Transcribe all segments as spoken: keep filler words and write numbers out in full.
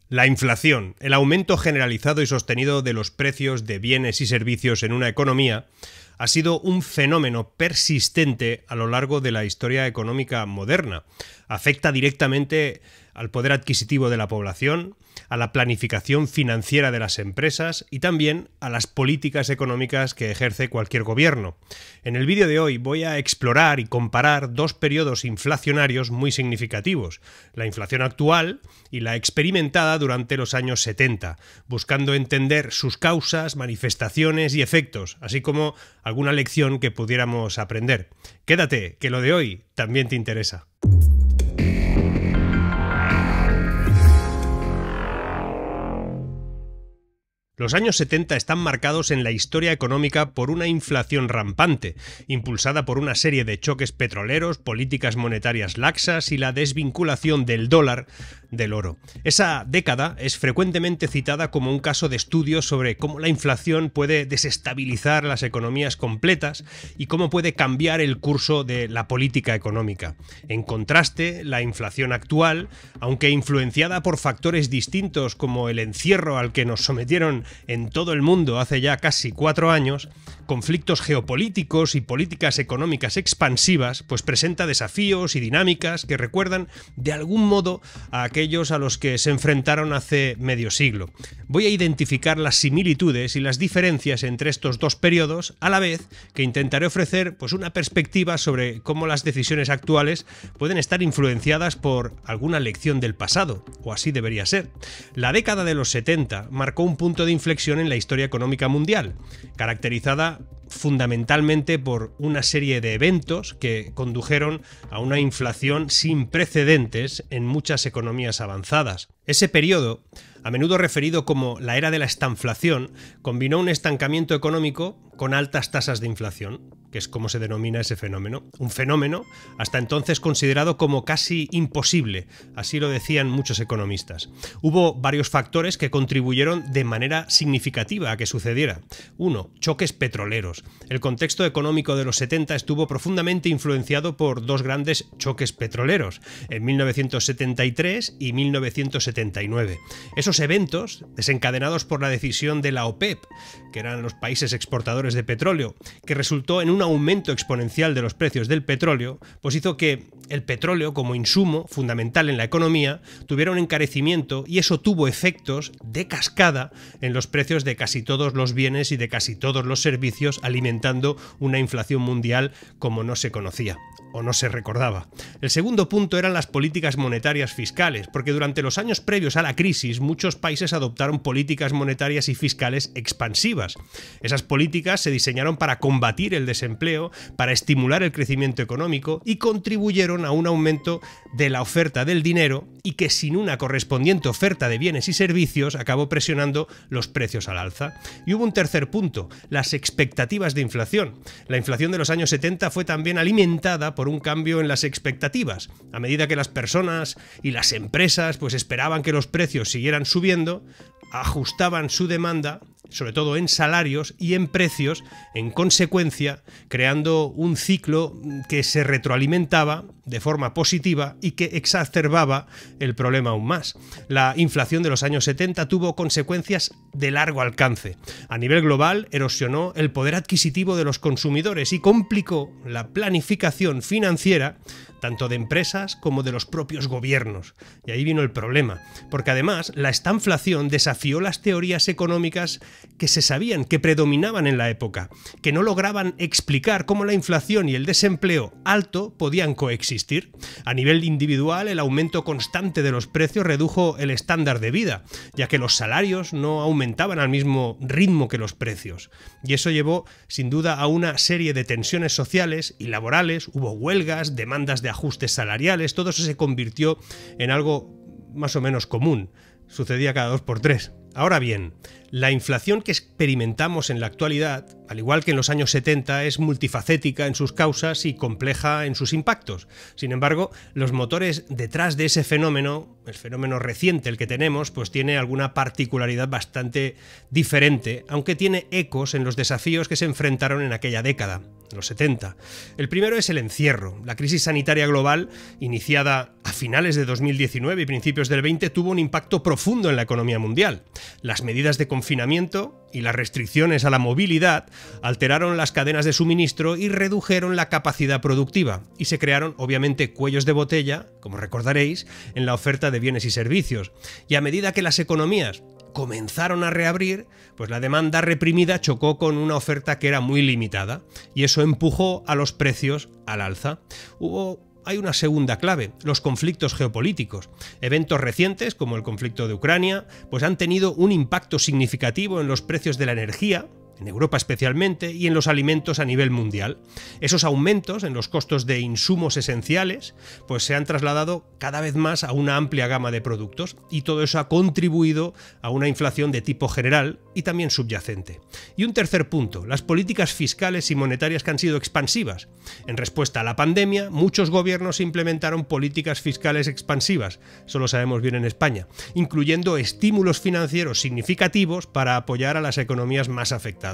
La inflación, el aumento generalizado y sostenido de los precios de bienes y servicios en una economía, ha sido un fenómeno persistente a lo largo de la historia económica moderna. Afecta directamente al poder adquisitivo de la población, a la planificación financiera de las empresas y también a las políticas económicas que ejerce cualquier gobierno. En el vídeo de hoy voy a explorar y comparar dos periodos inflacionarios muy significativos, la inflación actual y la experimentada durante los años setenta, buscando entender sus causas, manifestaciones y efectos, así como alguna lección que pudiéramos aprender. Quédate, que lo de hoy también te interesa. Los años setenta están marcados en la historia económica por una inflación rampante, impulsada por una serie de choques petroleros, políticas monetarias laxas y la desvinculación del dólar del oro. Esa década es frecuentemente citada como un caso de estudio sobre cómo la inflación puede desestabilizar las economías completas y cómo puede cambiar el curso de la política económica. En contraste, la inflación actual, aunque influenciada por factores distintos como el encierro al que nos sometieron en todo el mundo hace ya casi cuatro años, conflictos geopolíticos y políticas económicas expansivas, pues presenta desafíos y dinámicas que recuerdan de algún modo a aquellos a los que se enfrentaron hace medio siglo. Voy a identificar las similitudes y las diferencias entre estos dos periodos, a la vez que intentaré ofrecer pues, una perspectiva sobre cómo las decisiones actuales pueden estar influenciadas por alguna lección del pasado, o así debería ser. La década de los setenta marcó un punto de inflexión en la historia económica mundial, caracterizada fundamentalmente por una serie de eventos que condujeron a una inflación sin precedentes en muchas economías avanzadas. Ese periodo, a menudo referido como la era de la estanflación, combinó un estancamiento económico con altas tasas de inflación, que es como se denomina ese fenómeno. Un fenómeno hasta entonces considerado como casi imposible, así lo decían muchos economistas. Hubo varios factores que contribuyeron de manera significativa a que sucediera. Uno, choques petroleros. El contexto económico de los setenta estuvo profundamente influenciado por dos grandes choques petroleros, en mil novecientos setenta y tres y mil novecientos setenta y nueve. Esos eventos, desencadenados por la decisión de la OPEP, que eran los países exportadores de petróleo, que resultó en un aumento exponencial de los precios del petróleo, pues hizo que el petróleo como insumo fundamental en la economía tuviera un encarecimiento y eso tuvo efectos de cascada en los precios de casi todos los bienes y de casi todos los servicios, alimentando una inflación mundial como no se conocía o no se recordaba. El segundo punto eran las políticas monetarias fiscales, porque durante los años previos a la crisis muchos países adoptaron políticas monetarias y fiscales expansivas. Esas políticas se diseñaron para combatir el desempleo, para estimular el crecimiento económico y contribuyeron a un aumento de la oferta del dinero y que sin una correspondiente oferta de bienes y servicios acabó presionando los precios al alza. Y hubo un tercer punto, las expectativas de inflación. La inflación de los años setenta fue también alimentada por un cambio en las expectativas. A medida que las personas y las empresas pues esperaban que los precios siguieran subiendo, ajustaban su demanda, sobre todo en salarios y en precios, en consecuencia, creando un ciclo que se retroalimentaba de forma positiva y que exacerbaba el problema aún más. La inflación de los años setenta tuvo consecuencias de largo alcance. A nivel global, erosionó el poder adquisitivo de los consumidores y complicó la planificación financiera tanto de empresas como de los propios gobiernos. Y ahí vino el problema, porque además la estanflación desafió las teorías económicas que se sabían, que predominaban en la época, que no lograban explicar cómo la inflación y el desempleo alto podían coexistir. A nivel individual, el aumento constante de los precios redujo el estándar de vida, ya que los salarios no aumentaban al mismo ritmo que los precios. Y eso llevó, sin duda, a una serie de tensiones sociales y laborales, hubo huelgas, demandas de ajustes salariales, todo eso se convirtió en algo más o menos común. Sucedía cada dos por tres. Ahora bien, La inflación que experimentamos en la actualidad, al igual que en los años setenta, es multifacética en sus causas y compleja en sus impactos. Sin embargo, los motores detrás de ese fenómeno, el fenómeno reciente, el que tenemos, pues tiene alguna particularidad bastante diferente, aunque tiene ecos en los desafíos que se enfrentaron en aquella década, los setenta. El primero es el encierro. La crisis sanitaria global, iniciada a finales de dos mil diecinueve y principios del veinte, tuvo un impacto profundo en la economía mundial. Las medidas de confinamiento y las restricciones a la movilidad alteraron las cadenas de suministro y redujeron la capacidad productiva, y se crearon, obviamente, cuellos de botella, como recordaréis, en la oferta de bienes y servicios. Y a medida que las economías comenzaron a reabrir, pues la demanda reprimida chocó con una oferta que era muy limitada, y eso empujó a los precios al alza. Hubo Hay una segunda clave, los conflictos geopolíticos. Eventos recientes, como el conflicto de Ucrania, pues han tenido un impacto significativo en los precios de la energía, en Europa especialmente, y en los alimentos a nivel mundial. Esos aumentos en los costos de insumos esenciales pues se han trasladado cada vez más a una amplia gama de productos, y todo eso ha contribuido a una inflación de tipo general y también subyacente. Y un tercer punto, las políticas fiscales y monetarias que han sido expansivas. En respuesta a la pandemia, muchos gobiernos implementaron políticas fiscales expansivas, eso lo sabemos bien en España, incluyendo estímulos financieros significativos para apoyar a las economías más afectadas.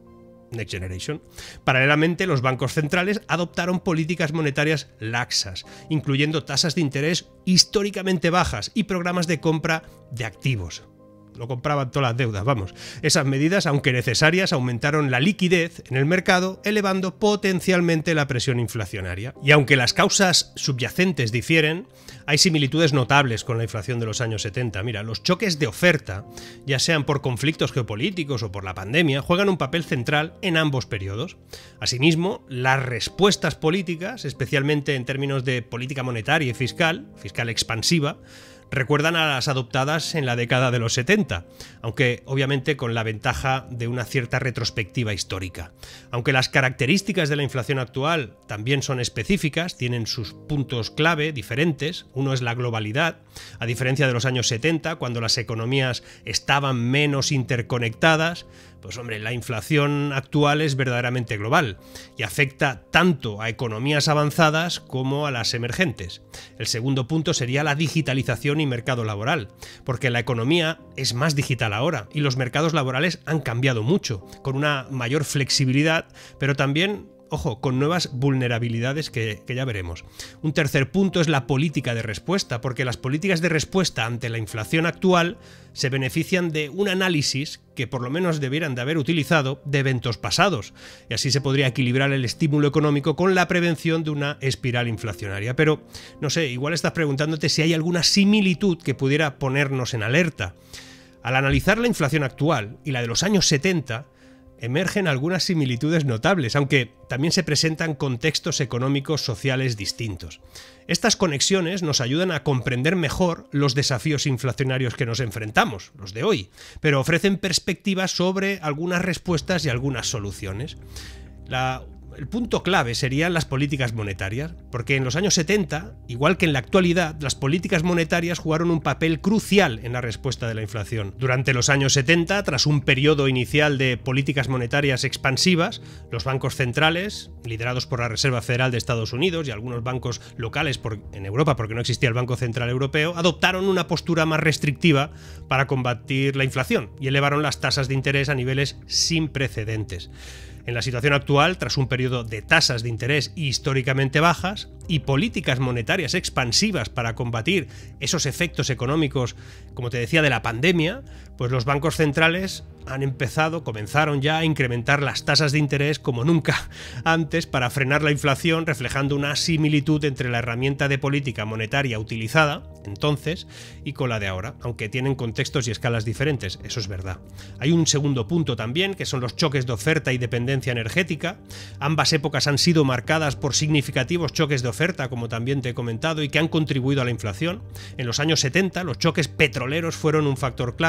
Next Generation. Paralelamente, los bancos centrales adoptaron políticas monetarias laxas, incluyendo tasas de interés históricamente bajas y programas de compra de activos. Lo compraban todas las deudas, vamos. Esas medidas, aunque necesarias, aumentaron la liquidez en el mercado, elevando potencialmente la presión inflacionaria. Y aunque las causas subyacentes difieren, hay similitudes notables con la inflación de los años setenta. Mira, los choques de oferta, ya sean por conflictos geopolíticos o por la pandemia, juegan un papel central en ambos periodos. Asimismo, las respuestas políticas, especialmente en términos de política monetaria y fiscal, fiscal expansiva, recuerdan a las adoptadas en la década de los setenta, aunque obviamente con la ventaja de una cierta retrospectiva histórica. Aunque las características de la inflación actual también son específicas, tienen sus puntos clave diferentes. Uno es la globalidad, a diferencia de los años setenta, cuando las economías estaban menos interconectadas. Pues hombre, la inflación actual es verdaderamente global y afecta tanto a economías avanzadas como a las emergentes. El segundo punto sería la digitalización y mercado laboral, porque la economía es más digital ahora y los mercados laborales han cambiado mucho, con una mayor flexibilidad, pero también, ojo, con nuevas vulnerabilidades que, que ya veremos. Un tercer punto es la política de respuesta, porque las políticas de respuesta ante la inflación actual se benefician de un análisis que por lo menos debieran de haber utilizado de eventos pasados, y así se podría equilibrar el estímulo económico con la prevención de una espiral inflacionaria. Pero, no sé, igual estás preguntándote si hay alguna similitud que pudiera ponernos en alerta. Al analizar la inflación actual y la de los años setenta, emergen algunas similitudes notables, aunque también se presentan contextos económicos sociales distintos. Estas conexiones nos ayudan a comprender mejor los desafíos inflacionarios que nos enfrentamos, los de hoy, pero ofrecen perspectivas sobre algunas respuestas y algunas soluciones. La El punto clave serían las políticas monetarias, porque en los años setenta, igual que en la actualidad, las políticas monetarias jugaron un papel crucial en la respuesta de la inflación. Durante los años setenta, tras un periodo inicial de políticas monetarias expansivas, los bancos centrales, liderados por la Reserva Federal de Estados Unidos y algunos bancos locales por, en Europa, porque no existía el Banco Central Europeo, adoptaron una postura más restrictiva para combatir la inflación y elevaron las tasas de interés a niveles sin precedentes. En la situación actual, tras un periodo de tasas de interés históricamente bajas y políticas monetarias expansivas para combatir esos efectos económicos, como te decía, de la pandemia, pues los bancos centrales han empezado, comenzaron ya a incrementar las tasas de interés como nunca antes para frenar la inflación, reflejando una similitud entre la herramienta de política monetaria utilizada entonces y con la de ahora, aunque tienen contextos y escalas diferentes, eso es verdad. Hay un segundo punto también, que son los choques de oferta y dependencia energética. Ambas épocas han sido marcadas por significativos choques de oferta, como también te he comentado, y que han contribuido a la inflación. En los años setenta, los choques petroleros fueron un factor clave, mientras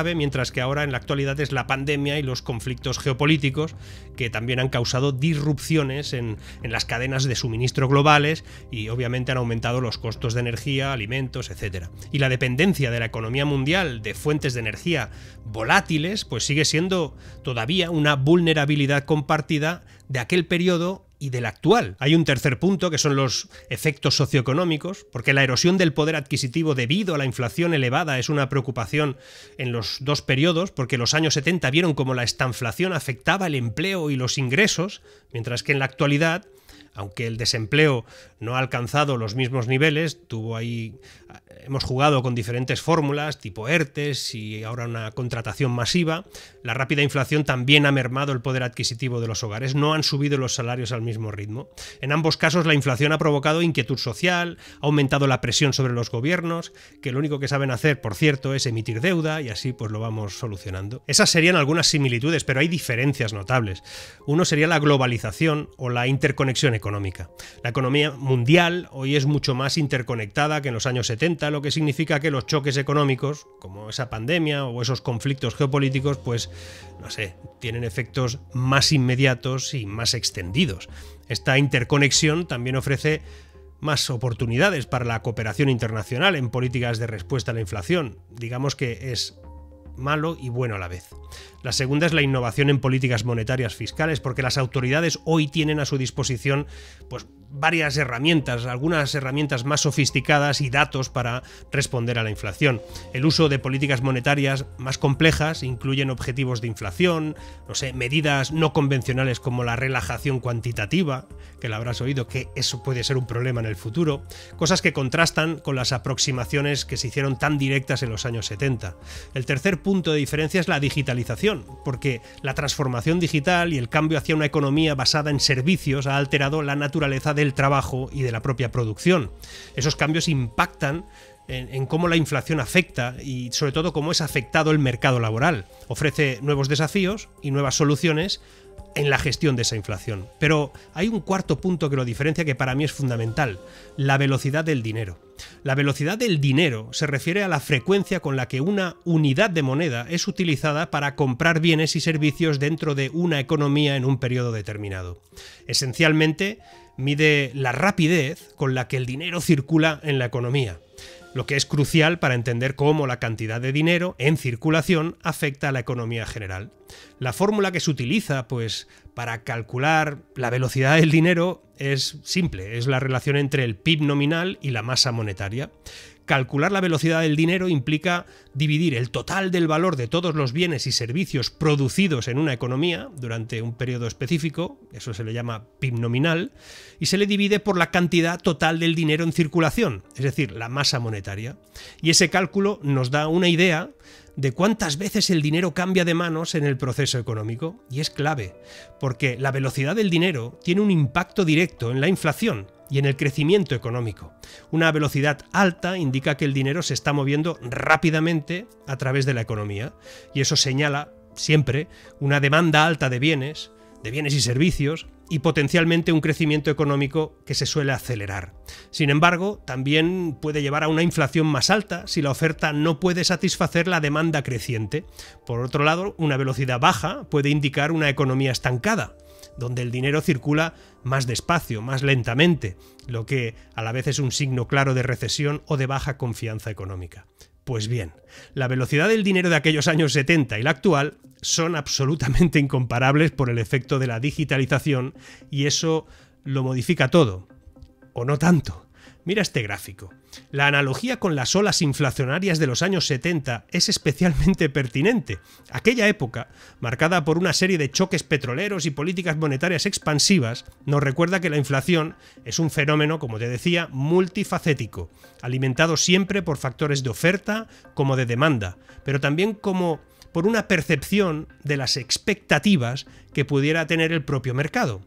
mientras que ahora en la actualidad es la pandemia y los conflictos geopolíticos que también han causado disrupciones en, en las cadenas de suministro globales y obviamente han aumentado los costos de energía, alimentos, etcétera. Y la dependencia de la economía mundial de fuentes de energía volátiles pues sigue siendo todavía una vulnerabilidad compartida de aquel periodo y del actual. Hay un tercer punto que son los efectos socioeconómicos, porque la erosión del poder adquisitivo debido a la inflación elevada es una preocupación en los dos periodos, porque los años setenta vieron cómo la estanflación afectaba el empleo y los ingresos, mientras que en la actualidad, aunque el desempleo no ha alcanzado los mismos niveles, tuvo ahí, hemos jugado con diferentes fórmulas, tipo ERTES y ahora una contratación masiva, la rápida inflación también ha mermado el poder adquisitivo de los hogares, no han subido los salarios al mismo ritmo. En ambos casos la inflación ha provocado inquietud social, ha aumentado la presión sobre los gobiernos, que lo único que saben hacer, por cierto, es emitir deuda y así pues lo vamos solucionando. Esas serían algunas similitudes, pero hay diferencias notables. Uno sería la globalización o la interconexión económica. La economía mundial hoy es mucho más interconectada que en los años setenta, lo que significa que los choques económicos, como esa pandemia o esos conflictos geopolíticos, pues, no sé, tienen efectos más inmediatos y más extendidos. Esta interconexión también ofrece más oportunidades para la cooperación internacional en políticas de respuesta a la inflación. Digamos que es malo y bueno a la vez. La segunda es la innovación en políticas monetarias fiscales, porque las autoridades hoy tienen a su disposición pues, varias herramientas, algunas herramientas más sofisticadas y datos para responder a la inflación. El uso de políticas monetarias más complejas incluyen objetivos de inflación, no sé, medidas no convencionales como la relajación cuantitativa, que la habrás oído, que eso puede ser un problema en el futuro, cosas que contrastan con las aproximaciones que se hicieron tan directas en los años setenta. El tercer punto de diferencia es la digitalización, porque la transformación digital y el cambio hacia una economía basada en servicios ha alterado la naturaleza del trabajo y de la propia producción. Esos cambios impactan en, en cómo la inflación afecta y sobre todo cómo es afectado el mercado laboral. Ofrece nuevos desafíos y nuevas soluciones en la gestión de esa inflación. Pero hay un cuarto punto que lo diferencia que para mí es fundamental: la velocidad del dinero. La velocidad del dinero se refiere a la frecuencia con la que una unidad de moneda es utilizada para comprar bienes y servicios dentro de una economía en un periodo determinado. Esencialmente, mide la rapidez con la que el dinero circula en la economía, lo que es crucial para entender cómo la cantidad de dinero en circulación afecta a la economía general. La fórmula que se utiliza, pues, para calcular la velocidad del dinero es simple, es la relación entre el P I B nominal y la masa monetaria. Calcular la velocidad del dinero implica dividir el total del valor de todos los bienes y servicios producidos en una economía durante un periodo específico, eso se le llama P I B nominal, y se le divide por la cantidad total del dinero en circulación, es decir, la masa monetaria. Y ese cálculo nos da una idea de cuántas veces el dinero cambia de manos en el proceso económico, y es clave, porque la velocidad del dinero tiene un impacto directo en la inflación y en el crecimiento económico. Una velocidad alta indica que el dinero se está moviendo rápidamente a través de la economía, y eso señala siempre una demanda alta de bienes, de bienes y servicios, y potencialmente un crecimiento económico que se suele acelerar. Sin embargo, también puede llevar a una inflación más alta si la oferta no puede satisfacer la demanda creciente. Por otro lado, una velocidad baja puede indicar una economía estancada, donde el dinero circula más despacio, más lentamente, lo que a la vez es un signo claro de recesión o de baja confianza económica. Pues bien, la velocidad del dinero de aquellos años setenta y la actual son absolutamente incomparables por el efecto de la digitalización, y eso lo modifica todo. ¿O no tanto? Mira este gráfico. La analogía con las olas inflacionarias de los años setenta es especialmente pertinente. Aquella época, marcada por una serie de choques petroleros y políticas monetarias expansivas, nos recuerda que la inflación es un fenómeno, como te decía, multifacético, alimentado siempre por factores de oferta como de demanda, pero también como por una percepción de las expectativas que pudiera tener el propio mercado.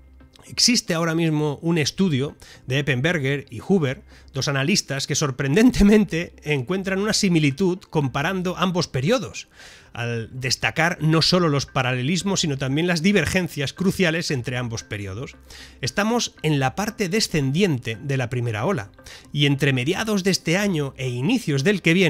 Existe ahora mismo un estudio de Eppenberger y Huber, dos analistas que sorprendentemente encuentran una similitud comparando ambos periodos, al destacar no solo los paralelismos sino también las divergencias cruciales entre ambos periodos. Estamos en la parte descendiente de la primera ola, y entre mediados de este año e inicios del que viene,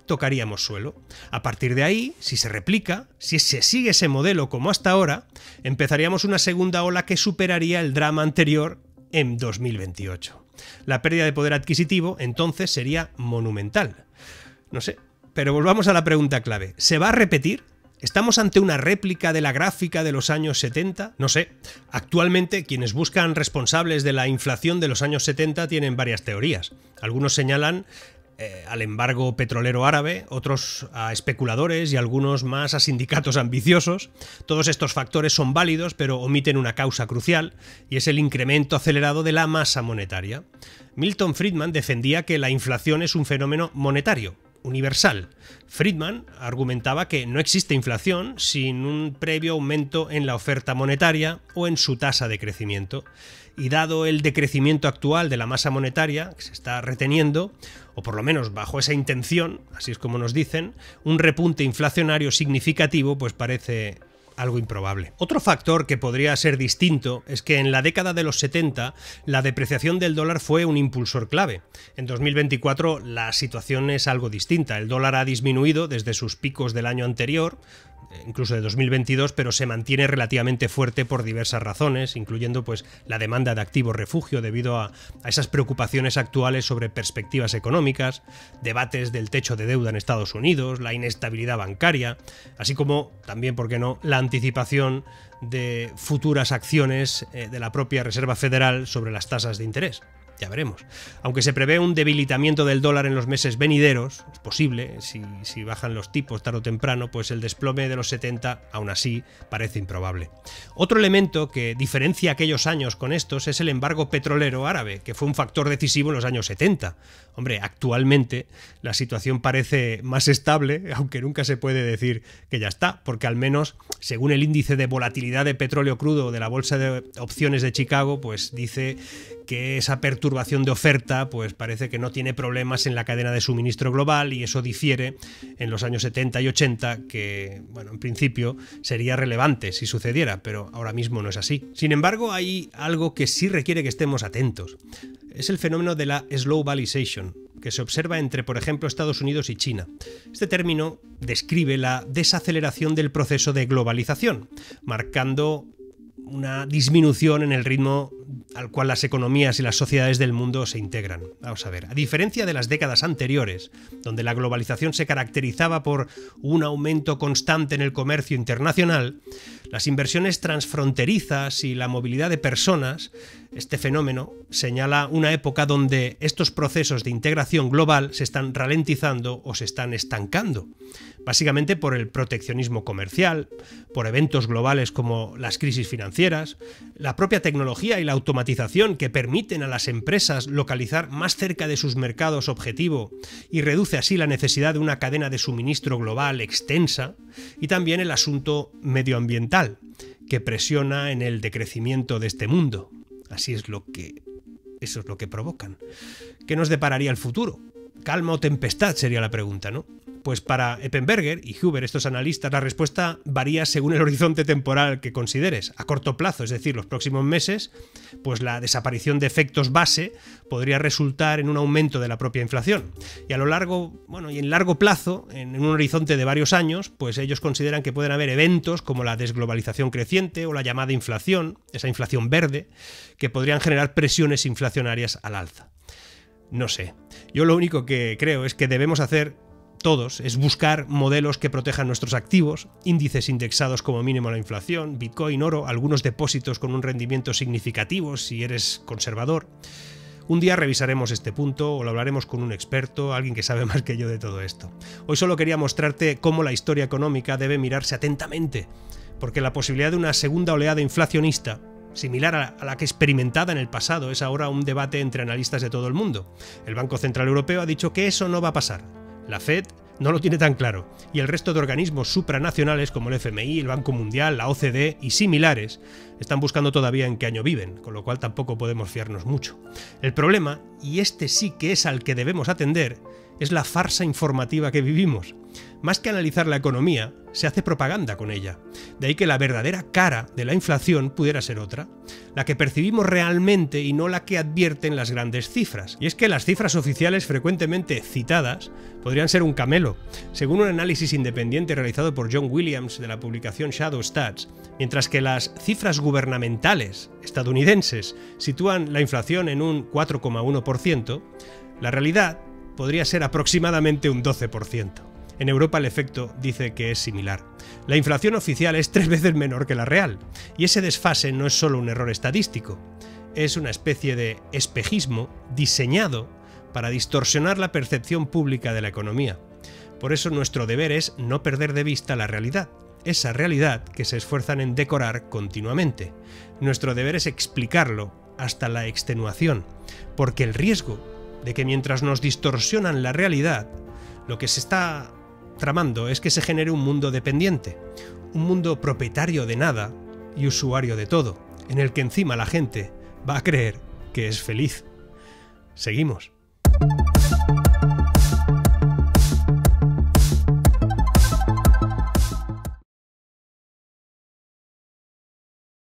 tocaríamos suelo. A partir de ahí, si se replica, si se sigue ese modelo como hasta ahora, empezaríamos una segunda ola que superaría el drama anterior en dos mil veintiocho. La pérdida de poder adquisitivo entonces sería monumental. No sé, pero volvamos a la pregunta clave. ¿Se va a repetir? ¿Estamos ante una réplica de la gráfica de los años setenta? No sé. Actualmente, quienes buscan responsables de la inflación de los años setenta tienen varias teorías. Algunos señalan eh, al embargo petrolero árabe, otros a especuladores y algunos más a sindicatos ambiciosos. Todos estos factores son válidos, pero omiten una causa crucial, y es el incremento acelerado de la masa monetaria. Milton Friedman defendía que la inflación es un fenómeno monetario, universal. Friedman argumentaba que no existe inflación sin un previo aumento en la oferta monetaria o en su tasa de crecimiento. Y dado el decrecimiento actual de la masa monetaria, que se está reteniendo, o por lo menos bajo esa intención, así es como nos dicen, un repunte inflacionario significativo pues parece algo improbable. Otro factor que podría ser distinto es que en la década de los setenta la depreciación del dólar fue un impulsor clave. En dos mil veinticuatro la situación es algo distinta. El dólar ha disminuido desde sus picos del año anterior, incluso de dos mil veintidós, pero se mantiene relativamente fuerte por diversas razones, incluyendo pues la demanda de activos refugio debido a, a esas preocupaciones actuales sobre perspectivas económicas, debates del techo de deuda en Estados Unidos, la inestabilidad bancaria, así como también, ¿por qué no?, la anticipación de futuras acciones de la propia Reserva Federal sobre las tasas de interés. Ya veremos. Aunque se prevé un debilitamiento del dólar en los meses venideros, es posible, si, si bajan los tipos tarde o temprano, pues el desplome de los setenta, aún así, parece improbable. Otro elemento que diferencia aquellos años con estos es el embargo petrolero árabe, que fue un factor decisivo en los años setenta. Hombre, actualmente la situación parece más estable, aunque nunca se puede decir que ya está, porque al menos, según el índice de volatilidad de petróleo crudo de la Bolsa de Opciones de Chicago, pues dice que esa perturbación de oferta pues parece que no tiene problemas en la cadena de suministro global, y eso difiere en los años setenta y ochenta, que, bueno, en principio sería relevante si sucediera, pero ahora mismo no es así. Sin embargo, hay algo que sí requiere que estemos atentos. Es el fenómeno de la globalization, que se observa entre, por ejemplo, Estados Unidos y China. Este término describe la desaceleración del proceso de globalización, marcando una disminución en el ritmo al cual las economías y las sociedades del mundo se integran. Vamos a ver, a diferencia de las décadas anteriores, donde la globalización se caracterizaba por un aumento constante en el comercio internacional, las inversiones transfronterizas y la movilidad de personas, este fenómeno señala una época donde estos procesos de integración global se están ralentizando o se están estancando, básicamente por el proteccionismo comercial, por eventos globales como las crisis financieras, la propia tecnología y la automatización que permiten a las empresas localizar más cerca de sus mercados objetivo y reduce así la necesidad de una cadena de suministro global extensa, y también el asunto medioambiental, que presiona en el decrecimiento de este mundo. Así es lo que... eso es lo que provocan. ¿Qué nos depararía el futuro? ¿Calma o tempestad? Sería la pregunta, ¿no? Pues para Eppenberger y Huber, estos analistas, la respuesta varía según el horizonte temporal que consideres. A corto plazo, es decir, los próximos meses, pues la desaparición de efectos base podría resultar en un aumento de la propia inflación. Y a lo largo, bueno, y en largo plazo, en un horizonte de varios años, pues ellos consideran que pueden haber eventos como la desglobalización creciente o la llamada inflación, esa inflación verde, que podrían generar presiones inflacionarias al alza. No sé. Yo lo único que creo es que debemos hacer todos es buscar modelos que protejan nuestros activos, índices indexados como mínimo a la inflación, Bitcoin, oro, algunos depósitos con un rendimiento significativo si eres conservador. Un día revisaremos este punto o lo hablaremos con un experto, alguien que sabe más que yo de todo esto. Hoy solo quería mostrarte cómo la historia económica debe mirarse atentamente, porque la posibilidad de una segunda oleada inflacionista, similar a la que experimentada en el pasado, es ahora un debate entre analistas de todo el mundo. El Banco Central Europeo ha dicho que eso no va a pasar. La Fed no lo tiene tan claro, y el resto de organismos supranacionales como el F M I, el Banco Mundial, la O C D E y similares están buscando todavía en qué año viven, con lo cual tampoco podemos fiarnos mucho. El problema, y este sí que es al que debemos atender, es la farsa informativa que vivimos. Más que analizar la economía, se hace propaganda con ella. De ahí que la verdadera cara de la inflación pudiera ser otra, la que percibimos realmente y no la que advierten las grandes cifras. Y es que las cifras oficiales frecuentemente citadas podrían ser un camelo. Según un análisis independiente realizado por John Williams de la publicación Shadow Stats, mientras que las cifras gubernamentales estadounidenses sitúan la inflación en un cuatro coma uno por ciento, la realidad podría ser aproximadamente un doce por ciento. En Europa el efecto dice que es similar. La inflación oficial es tres veces menor que la real, y ese desfase no es solo un error estadístico, es una especie de espejismo diseñado para distorsionar la percepción pública de la economía. Por eso nuestro deber es no perder de vista la realidad, esa realidad que se esfuerzan en decorar continuamente. Nuestro deber es explicarlo hasta la extenuación, porque el riesgo de que mientras nos distorsionan la realidad, lo que se está tramando es que se genere un mundo dependiente, un mundo propietario de nada y usuario de todo, en el que encima la gente va a creer que es feliz. Seguimos.